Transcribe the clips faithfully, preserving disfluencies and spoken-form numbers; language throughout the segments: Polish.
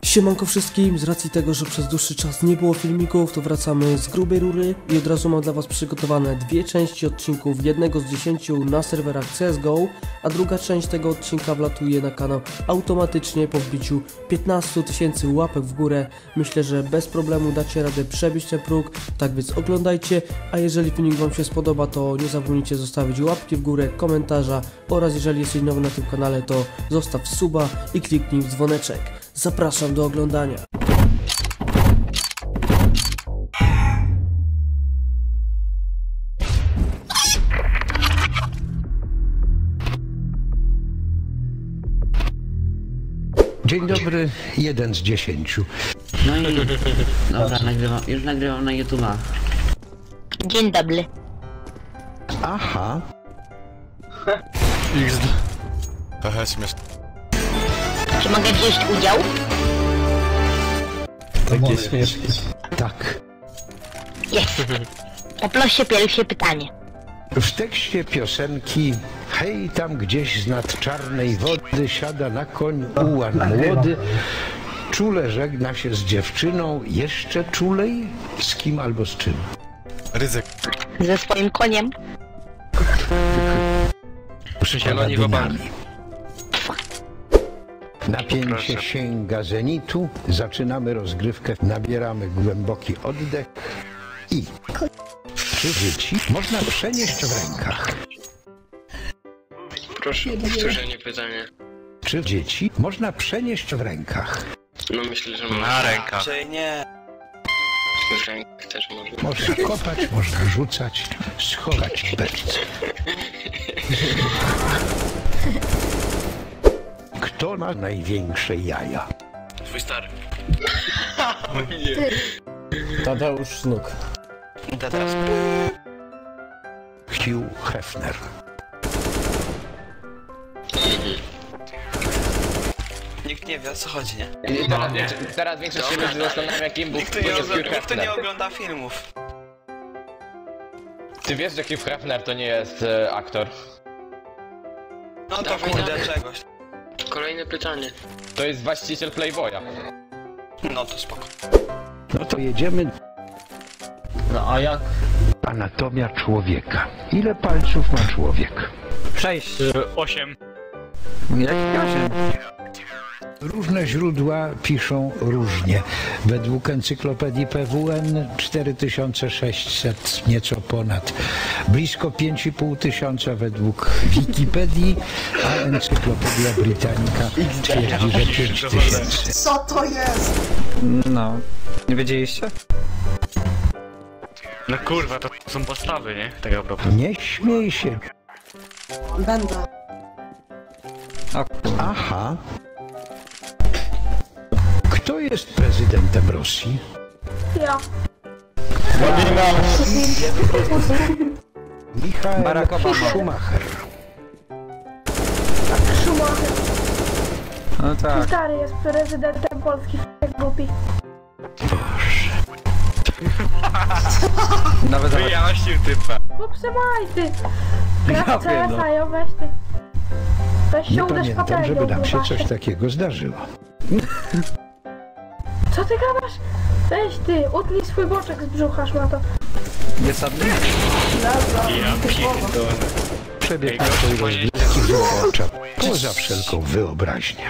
Siemanko wszystkim, z racji tego, że przez dłuższy czas nie było filmików, to wracamy z grubej rury i od razu mam dla was przygotowane dwie części odcinków, jednego z dziesięciu na serwerach C S G O, a druga część tego odcinka wlatuje na kanał automatycznie po wbiciu piętnastu tysięcy łapek w górę. Myślę, że bez problemu dacie radę przebić ten próg, tak więc oglądajcie, a jeżeli filmik wam się spodoba, to nie zapomnijcie zostawić łapki w górę, komentarza oraz jeżeli jesteś nowy na tym kanale, to zostaw suba i kliknij w dzwoneczek. Zapraszam do oglądania. Dzień dobry, jeden z dziesięciu. No i... Dobra, nagrywam, już nagrywam na YouTube'a. Dzień dobry. Aha. X D. Haha, śmieszne. Czy mogę wziąć udział? Takie śmieszne. Tak. Jest. Poproszę pierwsze pytanie. W tekście piosenki hej, tam gdzieś z nad czarnej wody siada na koń ułan młody, czule żegna się z dziewczyną, jeszcze czulej? Z kim albo z czym? Ryzyk. Ze swoim koniem. Zieloni w Paradyniami. Napięcie sięga zenitu, zaczynamy rozgrywkę, nabieramy głęboki oddech i... Czy dzieci można przenieść w rękach? Proszę o powtórzenie pytania. Czy dzieci można przenieść w rękach? No myślę, że można. Na rękach. Czy nie? W rękach też można. Można kopać, można rzucać, schować w beczce. Kto ma największe jaja? Twój stary. Tadeusz Sznuk. Teraz. Hugh Hefner. Nikt nie wie, o co chodzi, nie? I teraz, większość, teraz większość się ludzi zastanawia, kim był Nikt tu nie, Hugh ogląda, nikt tu Hefner. nie ogląda filmów. Ty wiesz, że Hugh Hefner to nie jest e, aktor? No to Dawaj, kurde dawaj. czegoś. Kolejne pytanie. To jest właściciel Playboya. No to spoko. No to jedziemy. No a jak? Anatomia człowieka. Ile palców ma człowiek? Sześć. Osiem. Jak osiem? Różne źródła piszą różnie. Według encyklopedii P W N cztery tysiące sześćset, nieco ponad. Blisko pięć i pół tysiąca według Wikipedii, a Encyklopedia Britannica twierdzi, że pięć tysięcy. Co to jest? No. Nie wiedzieliście? No kurwa, to są postawy, nie? Tego propos. Nie śmiej się. Będę. O kurwa. Aha. Kto jest prezydentem Rosji? Ja. Michael Barack Obama. Schumacher. Schumacher. No tak. Stary jest prezydentem Polski, jak głupi. Nawet Wyjaśnił typa. Chłopcze maj ty. Ja Gra w C S wiem, no. a, ją weź ty. Weź Nie się uderz pamiętam, patelnią, żeby nam się grubasie. coś takiego zdarzyło. Co ty gadasz? Weź ty, utnij swój boczek z brzucha, szmato. nie sadny? Ja pierdolę. Przebieg naszej rozgrywki wyłącza poza wszelką wyobraźnię.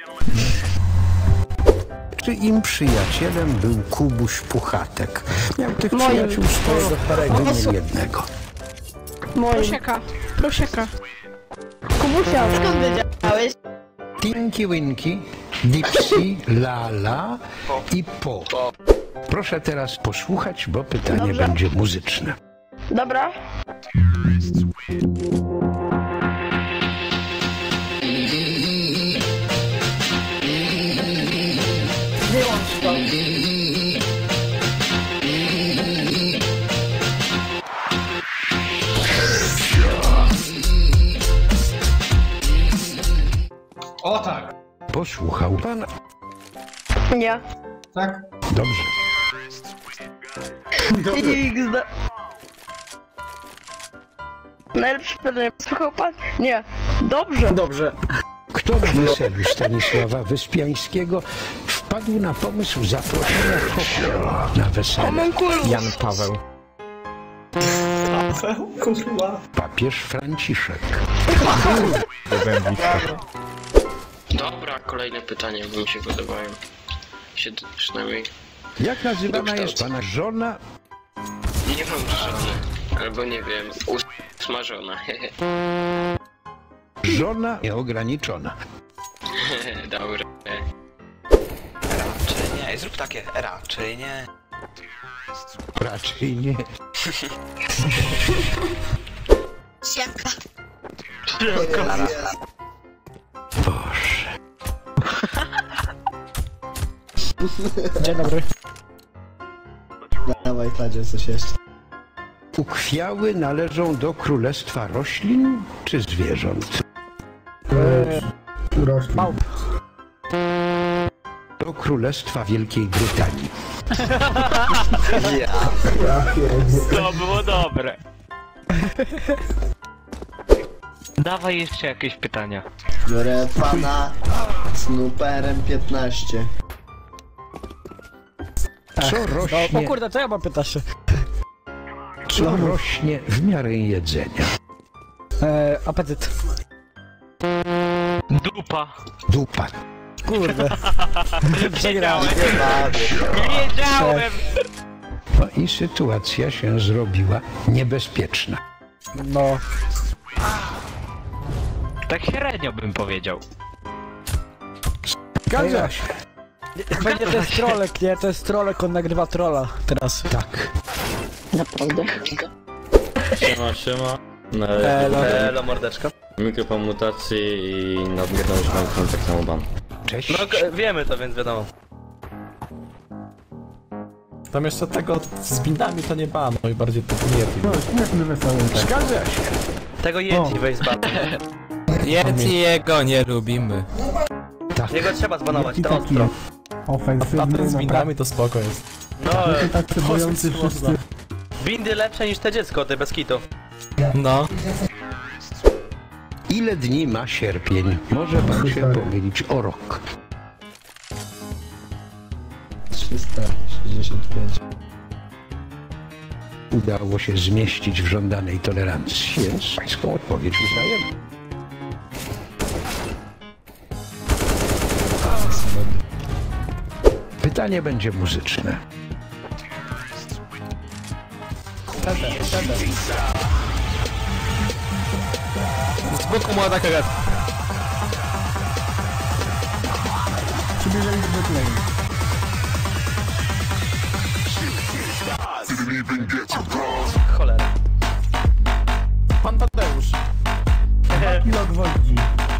Czy im przyjacielem był Kubuś Puchatek? Miał tych przyjaciół swojego starego nie jednego. Prosieka, prosieka. Kubusia, skąd wiedziałeś? Tinky Winky, Dipsy, Lala i Po. Proszę teraz posłuchać, bo pytanie Dobrze. będzie muzyczne. Dobra. Wyłącz to. O tak! Posłuchał pan? Nie. Tak? Dobrze. X D. Najlepsze pytanie. Słuchał pan? Nie. Dobrze. Dobrze. Kto w weselu Stanisława Wyspiańskiego w wpadł na pomysł zaproszenia Hoffmana na wesele? Jan Paweł. Kurwa. Papież Franciszek. Dobra, kolejne pytania, bo mi się podobają. Się przynajmniej... Jak nazywana Dokształt. jest pana żona? Nie mam żony. Albo nie wiem, usmażona. Żona nieograniczona. Dobra. Raczej nie, zrób takie, raczej nie. Raczej nie. Siaka. Boże. Dzień dobry. Dawaj, Tadzie, coś jeszcze. Ukwiały należą do królestwa roślin czy zwierząt? Roślin. Do królestwa Wielkiej Brytanii. To było dobre. Dawaj jeszcze jakieś pytania. Biorę pana z numerem piętnaście. Co rośnie, O kurde, co ja mam pytać się? co rośnie w miarę jedzenia? Eee, apetyt. Dupa. Dupa. Kurde. Przegrałem. Wiedziałem! No i sytuacja się zrobiła niebezpieczna. No. Tak średnio bym powiedział. Zgadza się. Pewnie to jest trolek, nie? To jest trolek, on nagrywa trolla teraz. Tak. Naprawdę? Siema, siema. No, Elo. Elo, mordeczka. Mikrofon mutacji i nadmierną używaniem tak samo ban. Cześć. No wiemy to, więc wiadomo. Tam jeszcze tego z bindami to nie bano i bardziej to nie. Zgadza się. Tego Yeti weź z banu. Yetiego nie lubimy. Tak. Jego trzeba zbanować, to ostro. A ten z bindami to spoko jest. No, tak bojący wszyscy. bindy lepsze niż te dziecko, te bez kitu. No. Ile dni ma sierpień? Może pan się pomylić o rok. trzysta sześćdziesiąt pięć. Udało się zmieścić w żądanej tolerancji, więc pańską odpowiedź uznajemy. Pytanie będzie muzyczne. Z boku młoda karet. Przybliżenie do play. Cholera. Pan Tadeusz. Kilo gwoździ.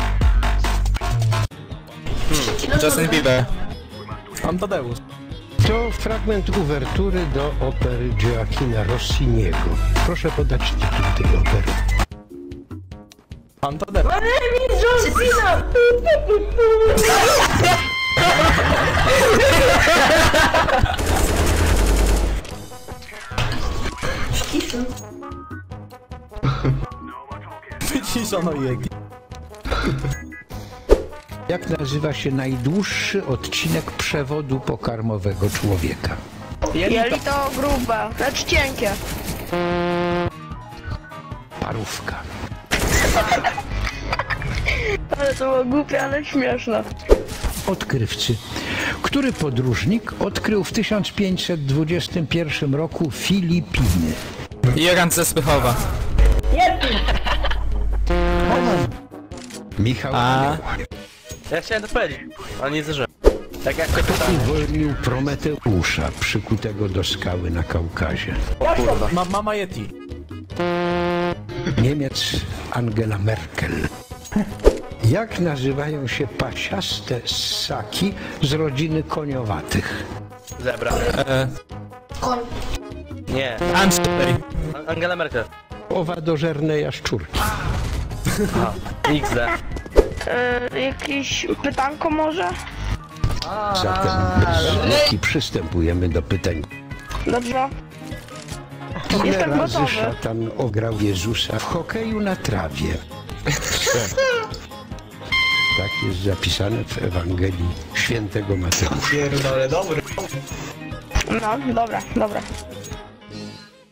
Justin Bieber. Pan Tadeusz. To fragment uwertury do opery Gioacchina Rossiniego. Proszę podać tytuł tej opery. Pan Tadeusz. Wyciszono Yeti. Jak nazywa się najdłuższy odcinek przewodu pokarmowego człowieka? Jelito grube, lecz cienkie. Parówka. Ale to było głupie, ale śmieszne. Odkrywcy. Który podróżnik odkrył w tysiąc pięćset dwudziestym pierwszym roku Filipiny? Jeran ze Spychowa. Michał A. Anioł. Ja chciałem to powiedzieć, ale nie zdążyłem. Tak jak to pytanie. Uwolnił Prometeusza przykutego do skały na Kaukazie. Ma mama Yeti. Niemiec Angela Merkel. Jak nazywają się pasiaste ssaki z rodziny koniowatych? Zebra. E, Nie. Andrzej. An- Angela Merkel. Owadożerne jaszczurki. iks de. E, jakieś pytanko może? Zatem bez zwłoki przystępujemy do pytań. Dobrze. Ile Jestem razy gotowy. szatan ograł Jezusa w hokeju na trawie? Tak jest zapisane w Ewangelii Świętego Mateusza. Pierdolę, dobry. No, dobra, dobra.